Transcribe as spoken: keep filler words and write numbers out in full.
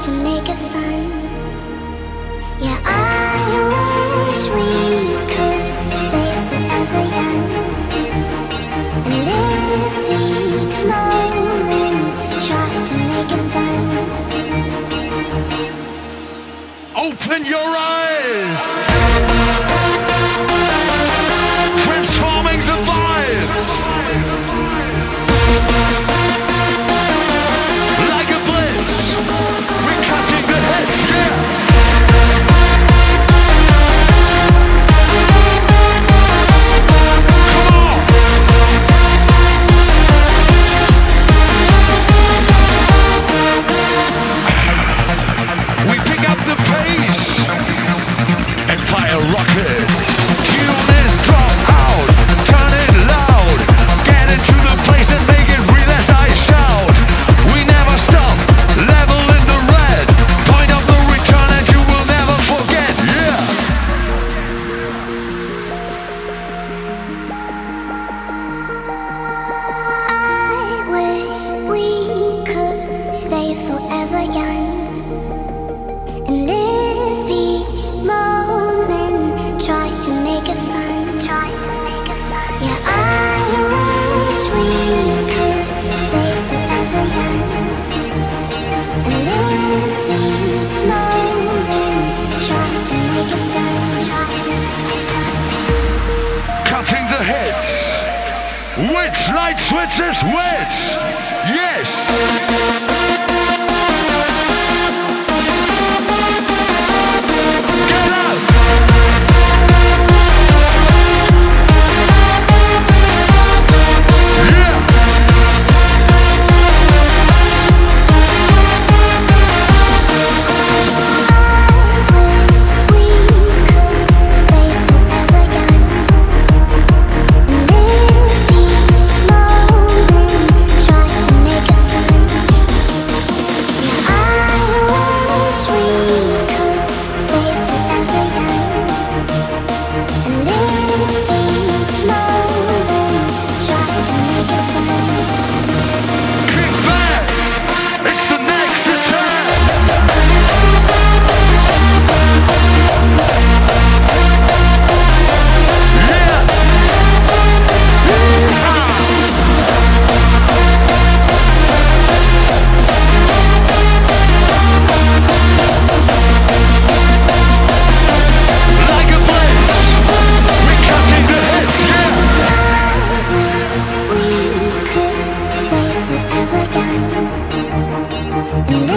to make it fun. Yeah, I wish we could stay forever young and live each moment, try to make it fun. Open your eyes, transforming the vibes. Like a blitz, we're cutting the heads, yeah. Come on. We pick up the pace and fire rockets. Tune in, drop out, turn it loud. Get into the place and make it real as I shout. We never stop, level in the red. Point of the return and you will never forget, yeah. I wish we could stay forever young and live each moment, try to make it fun. Yeah, I wish we could stay forever young and live each moment, try to make it fun. Cutting the heads. Which light switches which? Yes. Get up! Yeah! Kick back! It's the next attack! Yeah! Like a blitz, we're cutting the heads, yeah! We could stay forever young and live